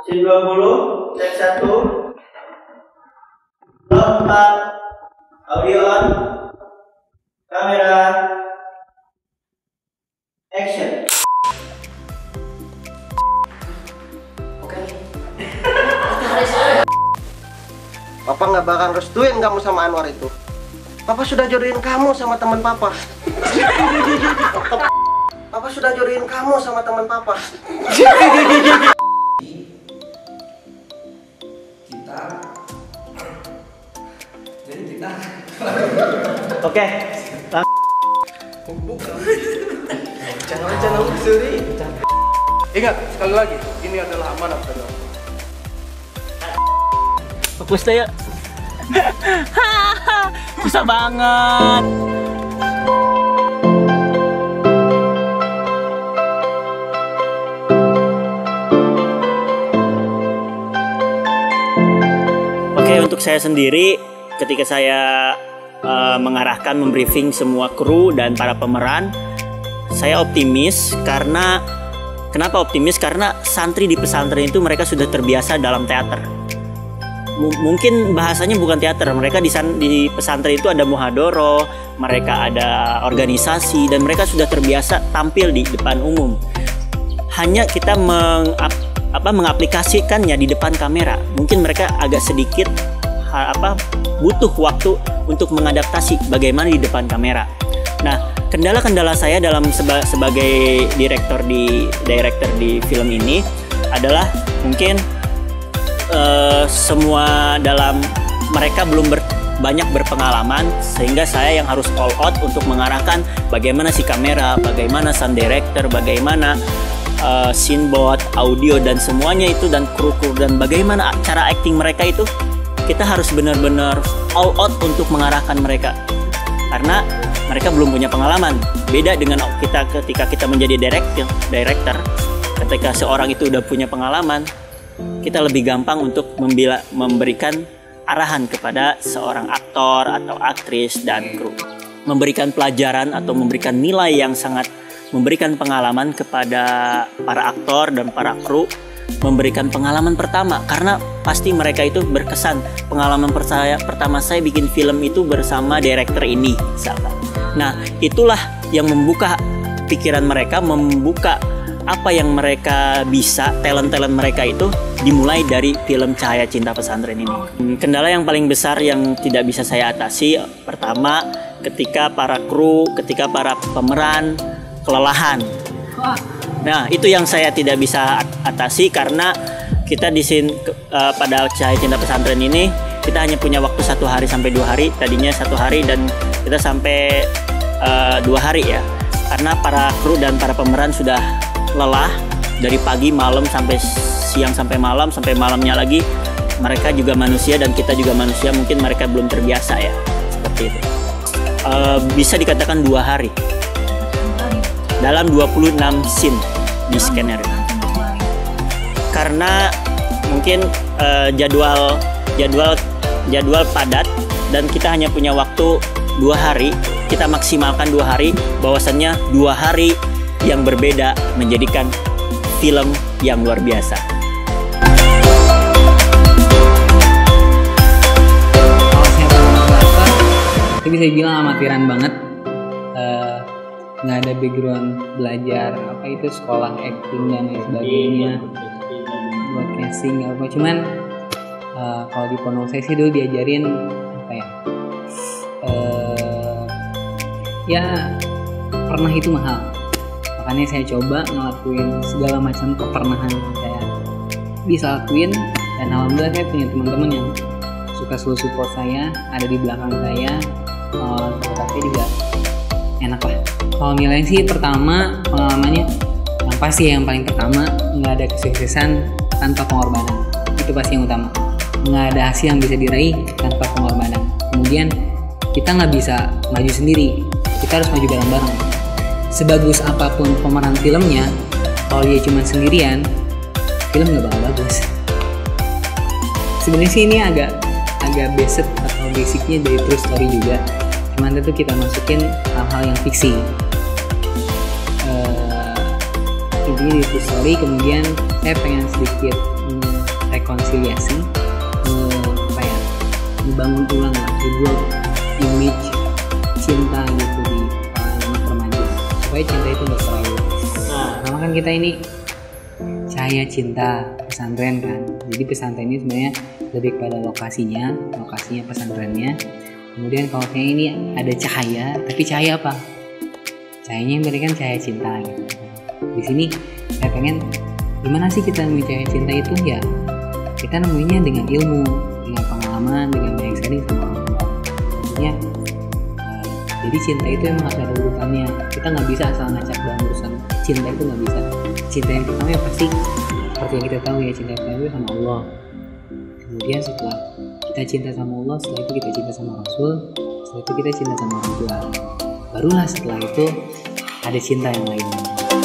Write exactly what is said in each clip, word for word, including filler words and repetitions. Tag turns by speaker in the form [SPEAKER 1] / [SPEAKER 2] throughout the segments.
[SPEAKER 1] Scene dua puluh, take satu. Lompat. Audio on. Kamera. Action.
[SPEAKER 2] Oke.
[SPEAKER 3] Papa nggak bakal restuin kamu sama Anwar itu. Papa sudah jodohin kamu sama teman Papa. Papa sudah jodohin kamu sama teman Papa.
[SPEAKER 2] Kita jadi kita
[SPEAKER 1] Oke.
[SPEAKER 2] bukan channel-channel suri. Ingat sekali lagi, ini adalah amanat saudara.
[SPEAKER 1] Fokus deh ya. Susah banget. Oke, untuk saya sendiri ketika saya uh, mengarahkan, membriefing semua kru dan para pemeran, saya optimis karena kenapa optimis? Karena santri di pesantren itu mereka sudah terbiasa dalam teater. M- mungkin bahasanya bukan teater, mereka di, san- di pesantren itu ada muhadoroh, mereka ada organisasi dan mereka sudah terbiasa tampil di depan umum. Hanya kita meng- apa mengaplikasikannya di depan kamera, mungkin mereka agak sedikit ha, apa butuh waktu untuk mengadaptasi bagaimana di depan kamera. Nah, kendala-kendala saya dalam seba, sebagai direktur di director di film ini adalah mungkin uh, semua dalam mereka belum ber, banyak berpengalaman, sehingga saya yang harus all out untuk mengarahkan bagaimana si kamera, bagaimana sound director, bagaimana Uh, scene board, audio dan semuanya itu, dan kru-kru dan bagaimana cara acting mereka itu, kita harus benar-benar all out untuk mengarahkan mereka karena mereka belum punya pengalaman. Beda dengan kita ketika kita menjadi director, director ketika seorang itu udah punya pengalaman, kita lebih gampang untuk membila, memberikan arahan kepada seorang aktor atau aktris dan kru, memberikan pelajaran atau memberikan nilai yang sangat, memberikan pengalaman kepada para aktor dan para kru, memberikan pengalaman pertama karena pasti mereka itu berkesan. Pengalaman percaya, pertama saya bikin film itu bersama director ini misalkan. Nah, itulah yang membuka pikiran mereka, membuka apa yang mereka bisa, talent-talent mereka itu dimulai dari film Cahaya Cinta Pesantren ini. Kendala yang paling besar yang tidak bisa saya atasi, pertama ketika para kru, ketika para pemeran kelelahan. Nah, itu yang saya tidak bisa atasi karena kita di sini uh, pada Cahaya Cinta Pesantren ini kita hanya punya waktu satu hari sampai dua hari. Tadinya satu hari dan kita sampai uh, dua hari ya. Karena para kru dan para pemeran sudah lelah dari pagi malam sampai siang sampai malam sampai malamnya lagi. Mereka juga manusia dan kita juga manusia. Mungkin mereka belum terbiasa ya seperti itu. Uh, bisa dikatakan dua hari. Dalam dua puluh enam scene di skenario. Karena mungkin uh, jadwal jadwal jadwal padat dan kita hanya punya waktu dua hari, kita maksimalkan dua hari, bahwasannya dua hari yang berbeda menjadikan film yang luar biasa.
[SPEAKER 4] Kalau saya baper, saya bisa bilang amatiran banget. Uh, nggak ada background belajar apa itu sekolah acting dan lain sebagainya, broadcasting apa, cuman uh, kalau di pondok saya sih dulu diajarin apa ya uh, ya pernah itu mahal, makanya saya coba ngelakuin segala macam kepernahan yang saya bisa lakuin, dan alhamdulillah saya punya teman-teman yang suka selalu support saya, ada di belakang saya, uh, tapi juga enak lah. Kalau nilai sih pertama pengalamannya yang pasti yang paling pertama, nggak ada kesuksesan tanpa pengorbanan, itu pasti yang utama. Nggak ada hasil yang bisa diraih tanpa pengorbanan. Kemudian kita nggak bisa maju sendiri, kita harus maju bareng-bareng. Sebagus apapun pemeran filmnya, kalau dia cuma sendirian, film nggak bakal bagus. Sebenarnya sih ini agak agak basic atau basicnya dari true story juga, cuman itu kita masukin hal-hal yang fiksi. Uh, intinya di true story, kemudian saya pengen sedikit hmm, rekonsiliasi, eh, apa ya, membangun ulang lah, rebuild image cinta gitu di kalangan anak remaja supaya cinta itu nggak terlalu. Nah, karena kan kita ini cahaya cinta pesantren kan, jadi pesantren ini sebenarnya lebih pada lokasinya, lokasinya pesantrennya. Kemudian kalau kayak ini ada cahaya, tapi cahaya apa? Cahayanya yang berikan cahaya cinta gitu. Di sini saya pengen gimana sih kita nemuin cahaya cinta itu ya? Kita nemuinya dengan ilmu, dengan pengalaman, dengan banyak sharing sama orang tua. Maksudnya, eh, jadi cinta itu emang harus ada urutannya. Kita nggak bisa asal ngacak dalam urusan cinta itu nggak bisa. Cinta yang pertama ya pasti seperti yang kita tahu ya, cinta yang pertama itu sama Allah. Kemudian setelah kita cinta sama Allah, setelah itu kita cinta sama Rasul, setelah itu kita cinta sama orang tua. Barulah setelah itu ada cinta yang lainnya.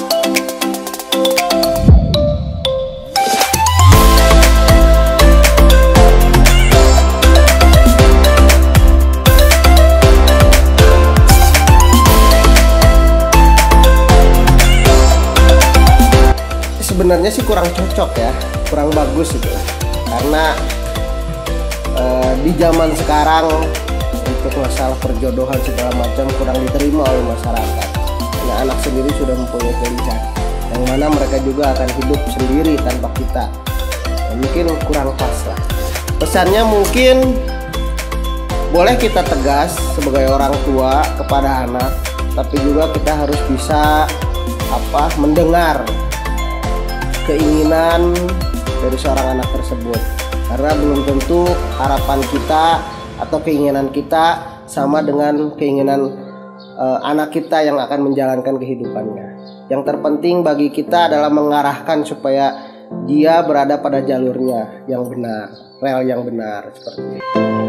[SPEAKER 3] Sebenarnya sih kurang cocok ya, kurang bagus itu, karena eh, di zaman sekarang untuk masalah perjodohan segala macam kurang diterima oleh masyarakat. Karena anak sendiri sudah mempunyai pilihan, yang mana mereka juga akan hidup sendiri tanpa kita. Nah, mungkin kurang pas lah. Pesannya mungkin boleh kita tegas sebagai orang tua kepada anak, tapi juga kita harus bisa apa mendengar keinginan dari seorang anak tersebut, karena belum tentu harapan kita atau keinginan kita sama dengan keinginan uh, anak kita yang akan menjalankan kehidupannya. Yang terpenting bagi kita adalah mengarahkan supaya dia berada pada jalurnya yang benar, rel yang benar, seperti itu.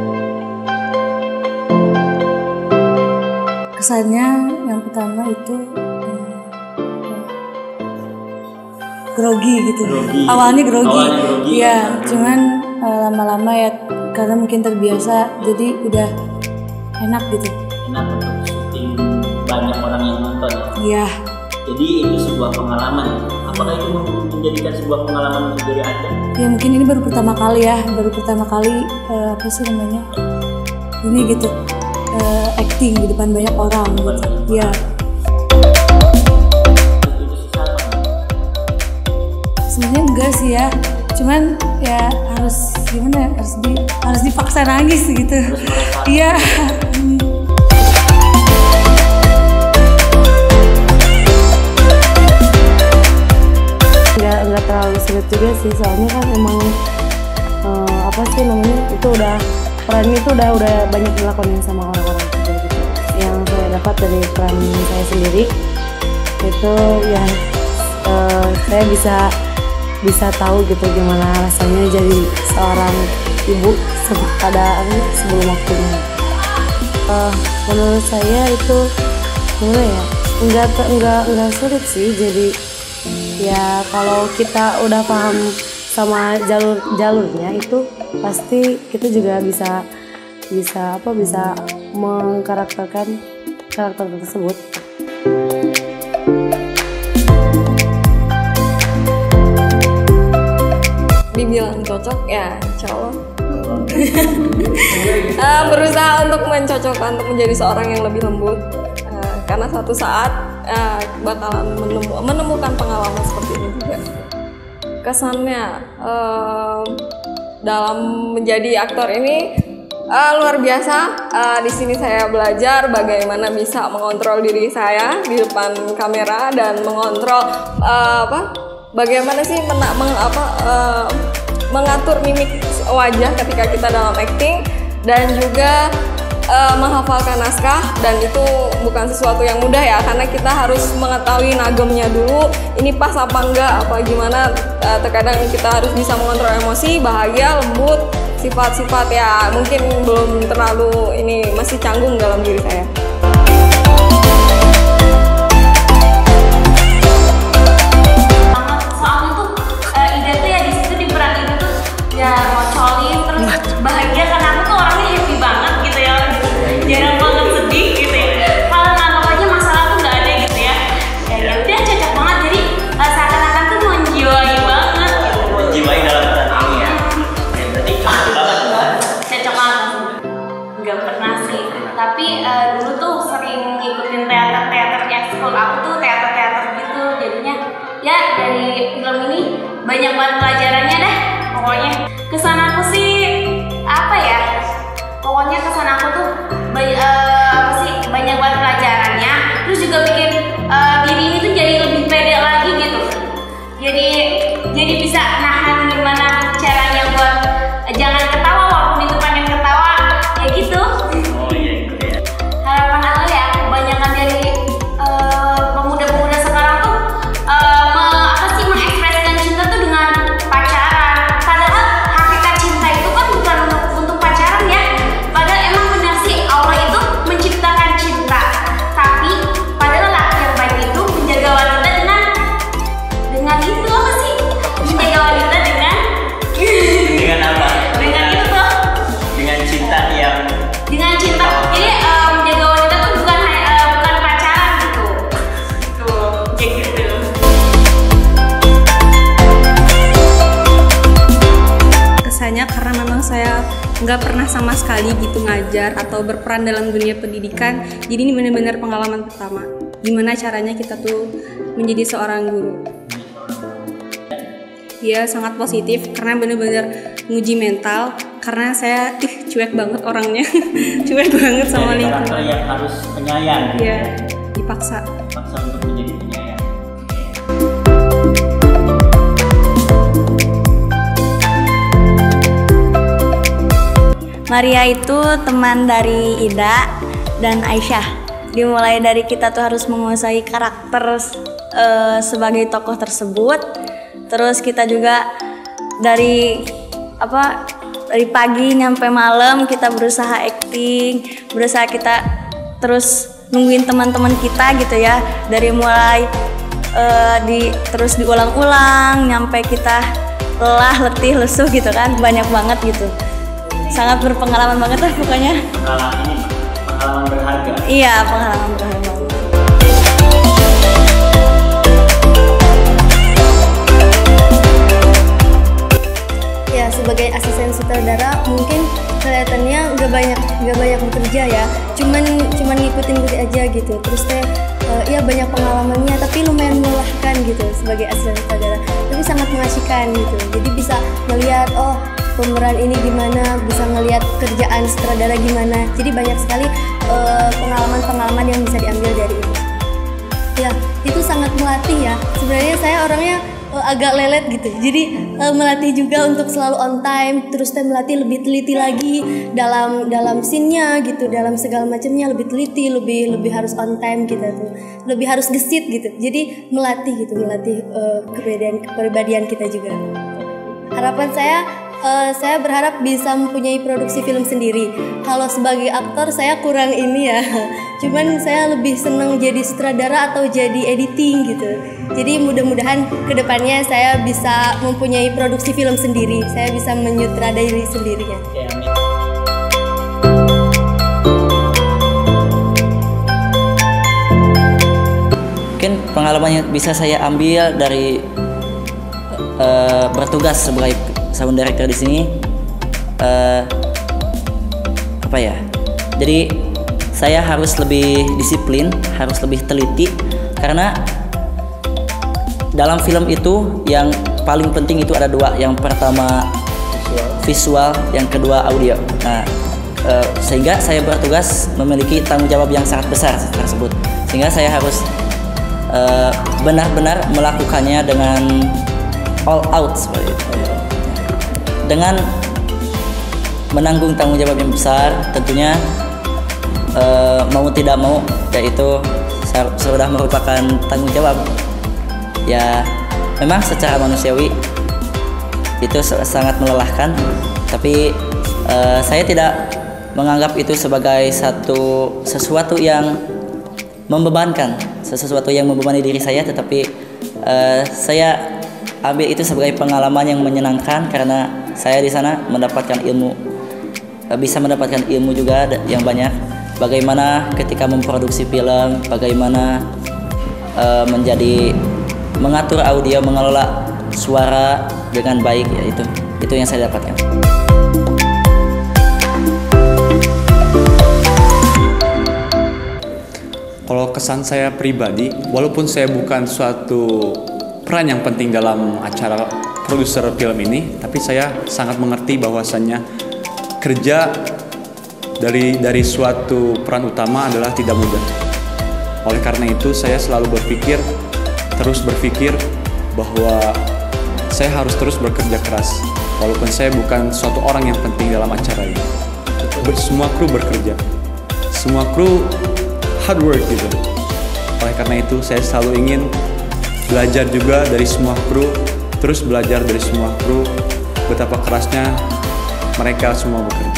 [SPEAKER 5] Kesannya yang pertama itu grogi gitu.
[SPEAKER 1] Grogi.
[SPEAKER 5] Awalnya grogi.
[SPEAKER 1] Awalnya grogi.
[SPEAKER 5] Iya, cuman uh, lama-lama ya karena mungkin terbiasa jadi udah enak gitu.
[SPEAKER 1] Enak untuk syuting banyak orang yang nonton ya.
[SPEAKER 5] Iya.
[SPEAKER 1] Jadi itu sebuah pengalaman. Apakah itu menjadikan sebuah pengalaman untuk diri Anda?
[SPEAKER 5] Ya mungkin ini baru pertama kali ya, baru pertama kali uh, apa sih namanya? Ini gitu. Uh, acting di depan banyak orang gitu. Iya. Sebenarnya enggak sih ya, cuman ya harus gimana ya, harus di harus dipaksa nangis gitu. Iya. Enggak enggak terlalu sulit juga sih, soalnya kan emang eh, apa sih namanya itu udah peran itu udah udah banyak dilakukan sama orang-orang juga gitu. Yang saya dapat dari peran saya sendiri itu ya eh, saya bisa bisa tahu gitu gimana rasanya jadi seorang ibu pada sebelum waktunya. Uh, menurut saya itu gimana ya, enggak enggak enggak sulit sih. Jadi ya kalau kita udah paham sama jalur jalurnya itu pasti kita juga bisa bisa apa bisa mengkarakterkan karakter tersebut.
[SPEAKER 6] Dibilang cocok ya insya Allah uh, berusaha untuk mencocokkan untuk menjadi seorang yang lebih lembut, uh, karena suatu saat uh, bakalan menemu, menemukan pengalaman seperti ini juga. Kesannya uh, dalam menjadi aktor ini uh, luar biasa. Uh, di sini saya belajar bagaimana bisa mengontrol diri saya di depan kamera dan mengontrol uh, apa bagaimana sih mena, meng, apa, uh, mengatur mimik wajah ketika kita dalam acting, dan juga uh, menghafalkan naskah, dan itu bukan sesuatu yang mudah ya, karena kita harus mengetahui nagemnya dulu, ini pas apa enggak, apa gimana. Uh, terkadang kita harus bisa mengontrol emosi, bahagia, lembut, sifat-sifat ya mungkin belum terlalu ini masih canggung dalam diri saya.
[SPEAKER 7] Ya ngocolin terus bahagia karena aku tuh orangnya happy banget gitu ya, jarang banget sedih gitu ya. Kalau nganggap aja masalah tuh nggak ada gitu ya, ya ya udah cocok banget. Jadi uh, seakan-akan tuh menjiwai banget gitu.
[SPEAKER 1] Menjiwai dalam peran ini ya.
[SPEAKER 7] pokoknya kesan aku sih apa ya, pokoknya kesan aku tuh banyak, uh, apa sih banyak banget pelajarannya, terus juga bikin uh, diri ini tuh jadi lebih pede lagi gitu, jadi jadi bisa nahan gimana caranya buat uh, jangan ketawa walaupun itu pengen ketawa ya gitu.
[SPEAKER 1] Oh iya gitu ya.
[SPEAKER 7] Harapan aku ya kebanyakan dari uh, pemuda-pemuda sekarang tuh uh, me, apa sih mengekspresikan cinta tuh dengan pacaran, padahal hakikat cinta itu kan bukan untuk, untuk pacaran ya, padahal emang benar sih Allah itu menciptakan cinta, tapi pada lelaki yang baik itu menjaga wanita dengan dengan itu apa sih menjaga wanita dengan
[SPEAKER 1] Dengan apa?
[SPEAKER 7] dengan itu tuh
[SPEAKER 1] Dengan cinta yang
[SPEAKER 7] dengan cinta. Jadi um, menjaga wanita tuh bukan uh, bukan pacaran gitu. Gitu. Kayak gitu.
[SPEAKER 6] Kesannya karena memang saya nggak pernah sama sekali gitu ngajar atau berperan dalam dunia pendidikan, jadi ini benar-benar pengalaman pertama gimana caranya kita tuh menjadi seorang guru. Ya sangat positif karena benar-benar nguji mental, karena saya ih cuek banget orangnya cuek banget sama
[SPEAKER 1] Jadi
[SPEAKER 6] lingkungan.
[SPEAKER 1] karakter yang harus penyayang gitu
[SPEAKER 6] Ya
[SPEAKER 1] ya.
[SPEAKER 6] dipaksa.
[SPEAKER 1] Paksa untuk menjadi penyayang.
[SPEAKER 8] Maria itu teman dari Ida dan Aisyah. Dimulai dari kita tuh harus menguasai karakter uh, sebagai tokoh tersebut. Terus kita juga dari apa dari pagi nyampe malam kita berusaha acting, berusaha kita terus nungguin teman-teman kita gitu ya. Dari mulai uh, di terus diulang-ulang nyampe kita lelah, letih, lesuh gitu kan, banyak banget gitu. Sangat berpengalaman banget lah pokoknya.
[SPEAKER 1] Pengalaman ini pengalaman berharga.
[SPEAKER 8] Iya, pengalaman berharga.
[SPEAKER 5] Ya sebagai asisten sutradara mungkin kelihatannya nggak banyak nggak banyak bekerja ya, cuman cuman ngikutin ngikutin aja gitu. Terus teh uh, ya banyak pengalamannya, tapi lumayan melelahkan gitu sebagai asisten sutradara. Tapi sangat mengasihkan gitu. Jadi bisa melihat oh pemeran ini gimana, bisa ngelihat kerjaan sutradara gimana. Jadi banyak sekali uh, pengalaman-pengalaman yang bisa diambil dari itu. Ya itu sangat melatih ya. Sebenarnya saya orangnya uh, agak lelet gitu. Jadi uh, melatih juga untuk selalu on time. Terus saya melatih lebih teliti lagi dalam dalam scene-nya gitu, dalam segala macamnya lebih teliti, lebih lebih harus on time gitu tuh. Lebih harus gesit gitu. Jadi melatih gitu, melatih uh, kepribadian kepribadian kita juga. Harapan saya Uh, saya berharap bisa mempunyai produksi film sendiri. Kalau sebagai aktor saya kurang ini ya. Cuman saya lebih senang jadi sutradara atau jadi editing gitu. Jadi mudah-mudahan kedepannya saya bisa mempunyai produksi film sendiri. Saya bisa menyutradari sendirinya.
[SPEAKER 1] Ya, amin.
[SPEAKER 9] Mungkin pengalaman yang bisa saya ambil dari uh, bertugas sebagai sound director di sini uh, apa ya? Jadi saya harus lebih disiplin, harus lebih teliti karena dalam film itu yang paling penting itu ada dua. Yang pertama visual, yang kedua audio. Nah, uh, sehingga saya bertugas memiliki tanggung jawab yang sangat besar tersebut. Sehingga saya harus uh, benar-benar melakukannya dengan all out seperti itu. Dengan menanggung tanggung jawab yang besar, tentunya e, mau tidak mau, yaitu sudah merupakan tanggung jawab. Ya, memang secara manusiawi itu sangat melelahkan, tapi e, saya tidak menganggap itu sebagai satu sesuatu yang membebankan, sesuatu yang membebani diri saya, tetapi e, saya ambil itu sebagai pengalaman yang menyenangkan karena saya di sana mendapatkan ilmu, bisa mendapatkan ilmu juga yang banyak. Bagaimana ketika memproduksi film, bagaimana uh, menjadi mengatur audio, mengelola suara dengan baik, ya itu itu yang saya dapatkan.
[SPEAKER 10] Kalau kesan saya pribadi, walaupun saya bukan suatu peran yang penting dalam acara produser film ini, tapi saya sangat mengerti bahwasannya kerja dari dari suatu peran utama adalah tidak mudah. Oleh karena itu saya selalu berpikir, terus berpikir bahwa saya harus terus bekerja keras, walaupun saya bukan suatu orang yang penting dalam acara ini. Semua kru bekerja, semua kru hard work gitu. Oleh karena itu saya selalu ingin belajar juga dari semua kru, terus belajar dari semua kru betapa kerasnya mereka semua bekerja.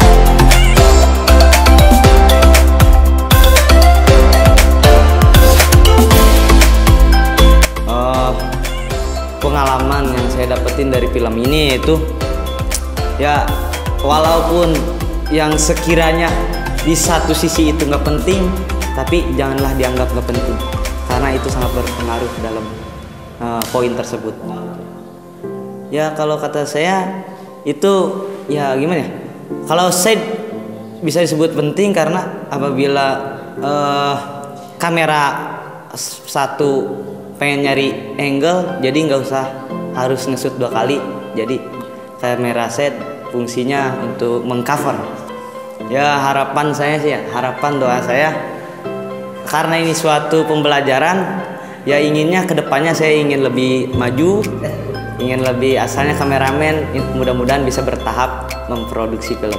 [SPEAKER 11] Uh, pengalaman yang saya dapetin dari film ini itu ya, walaupun yang sekiranya di satu sisi itu nggak penting, tapi janganlah dianggap nggak penting, karena itu sangat berpengaruh dalam uh, poin tersebut. Ya kalau kata saya itu ya gimana ya, kalau saya bisa disebut penting karena apabila uh, kamera satu pengen nyari angle, jadi nggak usah harus nge-shoot dua kali, jadi kamera set fungsinya untuk mengcover. Ya harapan saya sih ya, harapan doa saya, karena ini suatu pembelajaran, ya inginnya kedepannya saya ingin lebih maju, ingin lebih, asalnya kameramen, mudah-mudahan bisa bertahap memproduksi film.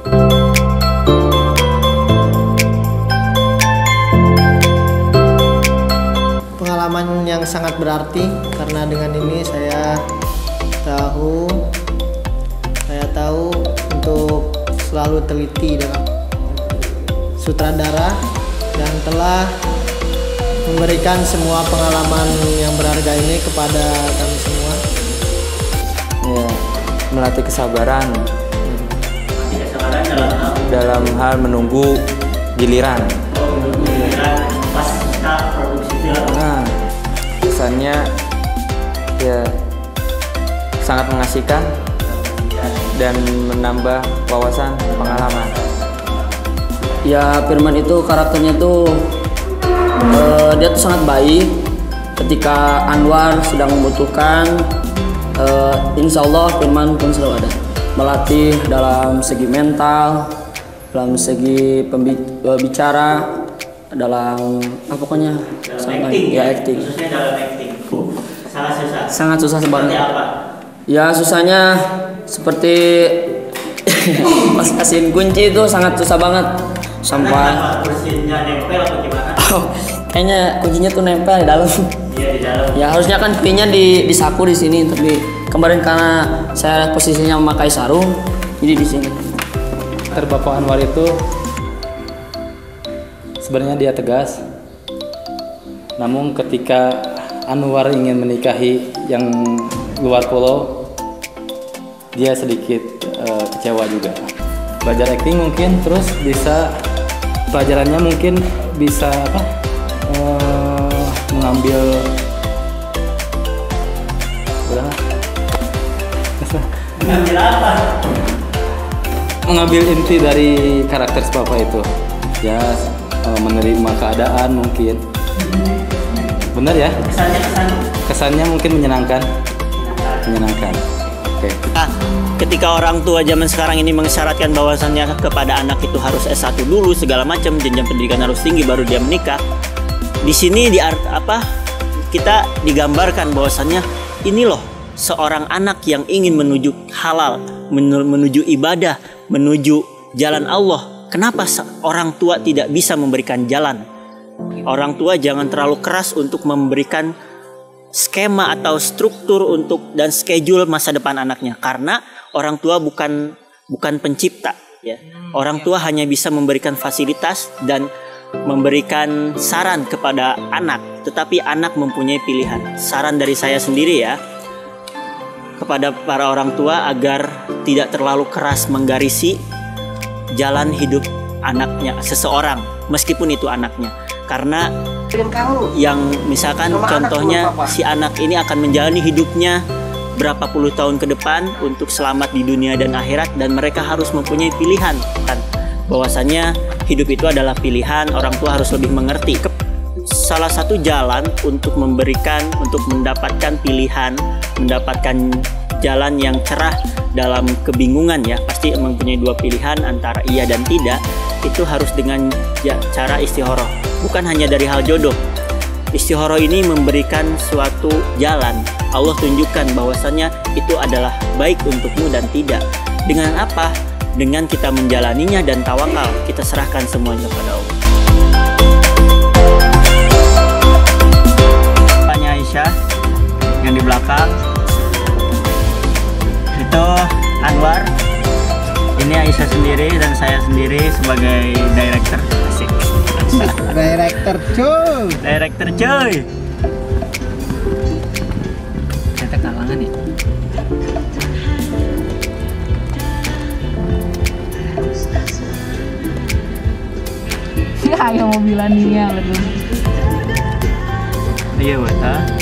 [SPEAKER 3] Pengalaman yang sangat berarti, karena dengan ini saya tahu saya tahu untuk selalu teliti dalam sutradara dan telah memberikan semua pengalaman yang berharga ini kepada kami semua.
[SPEAKER 12] Ya, melatih kesabaran,
[SPEAKER 1] kesabaran dalam hal,
[SPEAKER 12] dalam hal menunggu giliran.
[SPEAKER 1] Oh, menunggu giliran pas kita produksi film.
[SPEAKER 12] Nah, kesannya ya sangat mengasihkan dan menambah wawasan pengalaman.
[SPEAKER 13] Ya Firman itu karakternya tuh uh, dia tuh sangat baik. Ketika Anwar sedang membutuhkan, uh, insya Allah Firman pun selalu ada. Melatih dalam segi mental, dalam segi pembicara, dalam apa pokoknya
[SPEAKER 1] dalam
[SPEAKER 13] sangat
[SPEAKER 1] acting,
[SPEAKER 13] ya acting.
[SPEAKER 1] Khususnya dalam acting. Sangat susah.
[SPEAKER 13] Sangat susah sebenarnya.
[SPEAKER 1] Seperti apa?
[SPEAKER 13] Ya susahnya seperti pas kasihin kunci itu sangat susah banget sampai
[SPEAKER 1] kursinya nempel atau gimana?
[SPEAKER 13] Oh, kayaknya kuncinya tuh nempel di dalam.
[SPEAKER 1] Iya di dalam.
[SPEAKER 13] Ya harusnya kan pinnya di di saku di sini, tapi kemarin karena saya posisinya memakai sarung, jadi di sini.
[SPEAKER 14] Bapak Anwar itu sebenarnya dia tegas, namun ketika Anwar ingin menikahi yang luar pulau, dia sedikit uh, kecewa juga. Belajar acting mungkin, terus bisa pelajarannya mungkin bisa apa? Uh, mengambil udah
[SPEAKER 1] mengambil apa?
[SPEAKER 14] Mengambil inti dari karakter si Papa itu, ya uh, menerima keadaan mungkin. Benar ya?
[SPEAKER 1] Kesannya kesannya.
[SPEAKER 14] Kesannya mungkin menyenangkan. Menyenangkan. Oke. Okay.
[SPEAKER 1] Nah, ketika orang tua zaman sekarang ini mengisyaratkan bahwasannya kepada anak itu harus S satu dulu segala macam, jenjang pendidikan harus tinggi baru dia menikah. Di sini di art apa? Kita digambarkan bahwasannya ini loh seorang anak yang ingin menuju halal, menuju ibadah, menuju jalan Allah. Kenapa orang tua tidak bisa memberikan jalan? Orang tua jangan terlalu keras untuk memberikan skema atau struktur untuk dan schedule masa depan anaknya, karena orang tua bukan bukan pencipta ya. Orang tua hanya bisa memberikan fasilitas dan memberikan saran kepada anak, tetapi anak mempunyai pilihan. Saran dari saya sendiri ya kepada para orang tua agar tidak terlalu keras menggarisi jalan hidup anaknya seseorang meskipun itu anaknya. Karena yang misalkan contohnya si anak ini akan menjalani hidupnya berapa puluh tahun ke depan untuk selamat di dunia dan akhirat, dan mereka harus mempunyai pilihan kan, bahwasannya hidup itu adalah pilihan. Orang tua harus lebih mengerti. salah satu jalan untuk memberikan, untuk mendapatkan pilihan, mendapatkan jalan yang cerah dalam kebingungan ya. Pasti mempunyai dua pilihan antara iya dan tidak. Itu harus dengan ya, cara istikharah. Bukan hanya dari hal jodoh. Istikharah ini memberikan suatu jalan. Allah tunjukkan bahwasannya itu adalah baik untukmu dan tidak. Dengan apa? Dengan kita menjalaninya dan tawakal. Kita serahkan semuanya pada Allah. Tanya Aisyah yang di belakang. Itu Anwar. Ini Aisyah sendiri dan saya sendiri sebagai director. Asik.
[SPEAKER 3] Director cuy.
[SPEAKER 1] Director cuy.
[SPEAKER 4] Ternyata kalangan ya.
[SPEAKER 15] Ya, yang mobilan dia betul.
[SPEAKER 1] Iya, betul.